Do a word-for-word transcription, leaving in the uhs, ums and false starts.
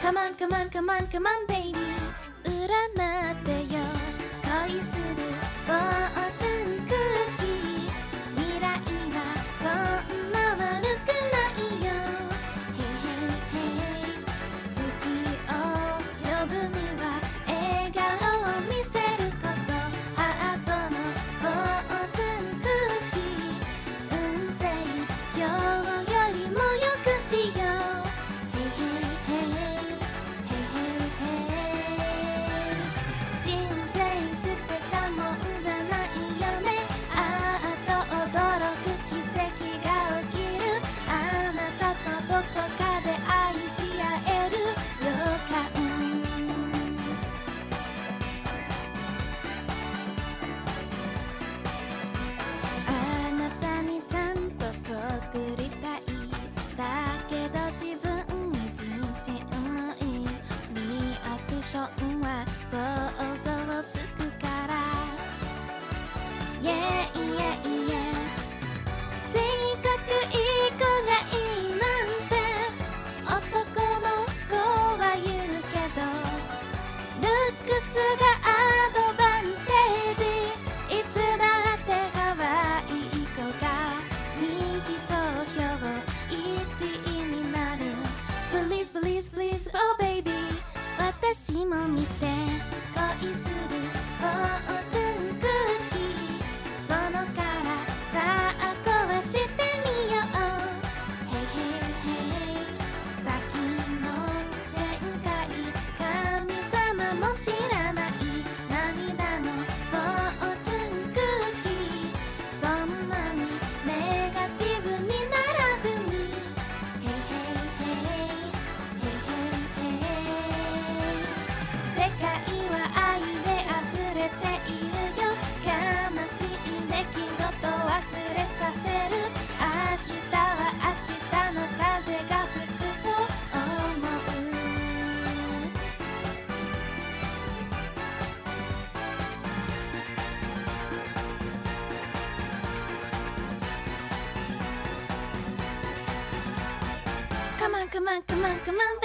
Come on, come on, come on, come on, baby 占ってよ恋するフォーチュンクッキー未来はそんな悪くないよ Hey, hey, hey 月を呼ぶには笑顔を見せることハートのフォーチュンクッキー運勢今日よりもよくしようは想像つくから Yeah, yeah, yeah 性格いい子がいいなんて男の子は言うけどルックスがアドバンテージいつだって可愛い子が人気投票いちいになる Please, please, please, oh baby私も見て恋するフォーチュンクッキーそのからさあ壊してみよう Hey, hey, hey 先の展開神様も知らない涙のフォーチュンクッキーそんなにネガティブにならずに Hey, hey, hey Hey, hey, hey世界は愛で溢れているよ悲しい出来事忘れさせる明日は明日の風が吹くと思うCome on, come on, come on, come on